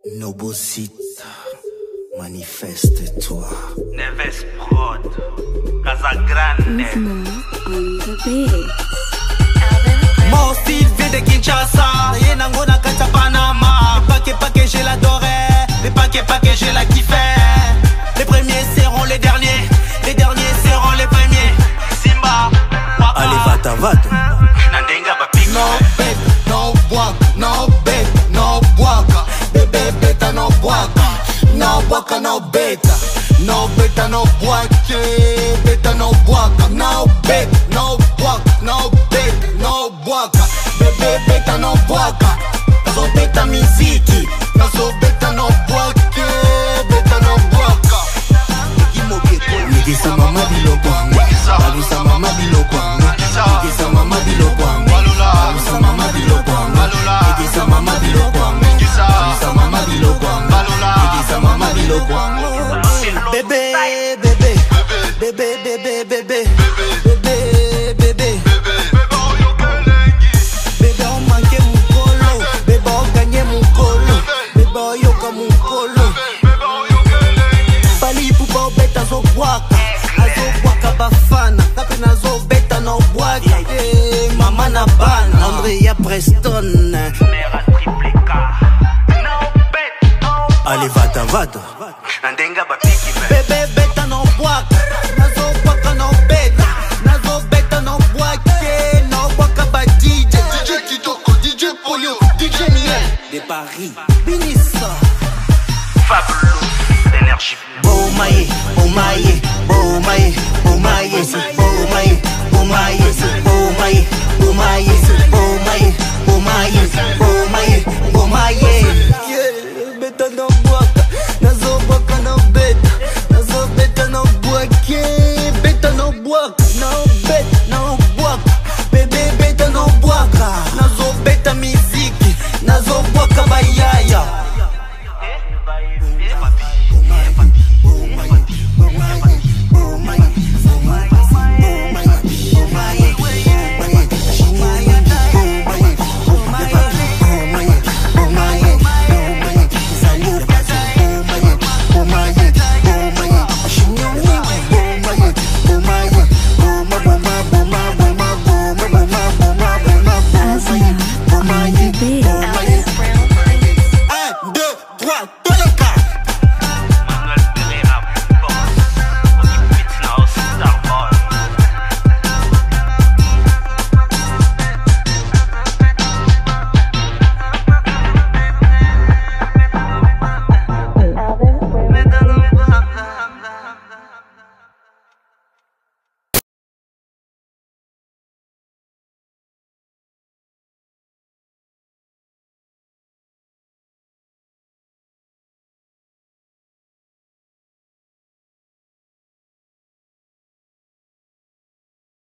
Nobosite, manifeste-toi. Neves Prod, Casa Grande. On the beat. Mon style vient de Kinshasa. Yenango na kata Panama. Les paquets, je l'adorais. Les paquets, je la kiffais. Les premiers seront les derniers. Les derniers seront les premiers. Simba, Waka. Allez, vata. Nandenga Bapik. No bet, no waka. No bet, no waka. Bebe beta, no waka. No waka, no beta. No beta, no waka. Beta, no waka. No bet, no waka. No bet, no waka. Bebe beta, no waka. Nazo beta miziki. Nazo beta, no waka. Beta, no waka. Nigisa mama biloko. Balusa mama biloko. Nigisa mama biloko. Balusa mama biloko. Nigisa mama biloko. Balusa mama biloko. Nigisa mama biloko. Bébé, bébé, bébé, bébé, bébé, bébé, bébé. Bébé, on manquait mon colo. Bébé, on gagnait mon colo. Bébé, on yoka mon colo. Bali pupa obeta zo waka. Azo waka bafana. Kape na zo beta no waka. Mama na ban. Andrea Preston. Mera triple K. No bet, no. Allez, vata. Nandenga Bapik.